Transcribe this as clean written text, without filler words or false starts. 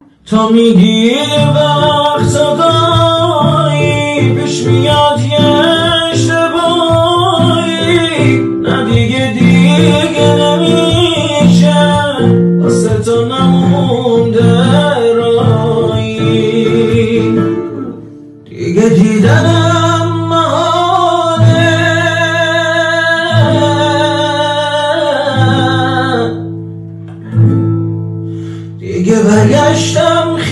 تا میگی وقت داری پیش میاد یه اشتباهی، نه دیگه نمیشه واسه تو نمونده رایی، دیگه دیدنم محاله، دیگه برگشتم